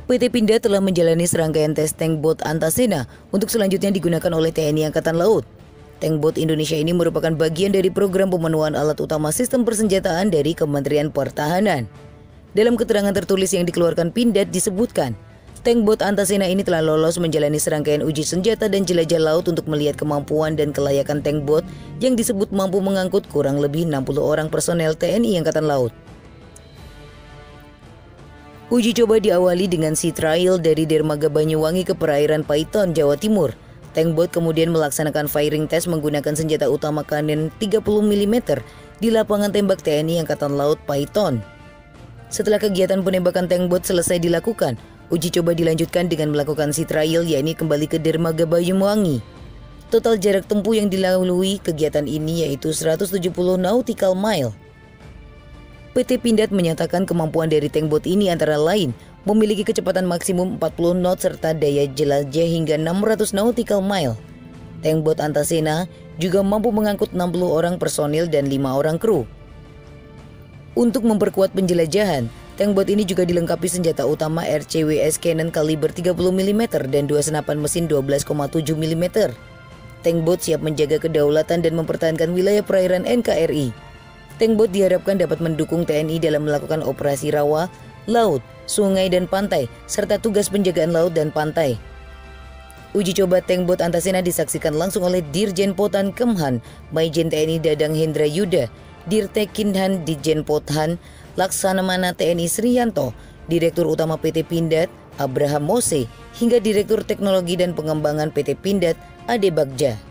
PT Pindad telah menjalani serangkaian tes tank bot Antasena untuk selanjutnya digunakan oleh TNI Angkatan Laut. Tank bot Indonesia ini merupakan bagian dari program pemenuhan alat utama sistem persenjataan dari Kementerian Pertahanan. Dalam keterangan tertulis yang dikeluarkan Pindad disebutkan, tank bot Antasena ini telah lolos menjalani serangkaian uji senjata dan jelajah laut untuk melihat kemampuan dan kelayakan tank bot yang disebut mampu mengangkut kurang lebih 60 orang personel TNI Angkatan Laut. Uji coba diawali dengan sea trial dari Dermaga Banyuwangi ke perairan Paiton, Jawa Timur. Tank bot kemudian melaksanakan firing test menggunakan senjata utama kanen 30 mm di lapangan tembak TNI Angkatan Laut Paiton. Setelah kegiatan penembakan tank bot selesai dilakukan, uji coba dilanjutkan dengan melakukan sea trial, yakni kembali ke Dermaga Banyuwangi. Total jarak tempuh yang dilalui kegiatan ini yaitu 170 nautical mile. PT Pindad menyatakan kemampuan dari tank bot ini antara lain memiliki kecepatan maksimum 40 knot serta daya jelajah hingga 600 nautical mile. Tank bot Antasena juga mampu mengangkut 60 orang personil dan 5 orang kru. Untuk memperkuat penjelajahan, tank bot ini juga dilengkapi senjata utama RCWS Cannon kaliber 30 mm dan 2 senapan mesin 12,7 mm. Tank bot siap menjaga kedaulatan dan mempertahankan wilayah perairan NKRI. Tank bot diharapkan dapat mendukung TNI dalam melakukan operasi rawa, laut, sungai dan pantai, serta tugas penjagaan laut dan pantai. Uji coba tank bot Antasena disaksikan langsung oleh Dirjen Potan Kemhan, Maijen TNI Dadang Hendra Yuda, Dirtekinhan Dijen Pothan, Laksamana TNI Sriyanto, Direktur Utama PT Pindad, Abraham Mose, hingga Direktur Teknologi dan Pengembangan PT Pindad, Ade Bagja.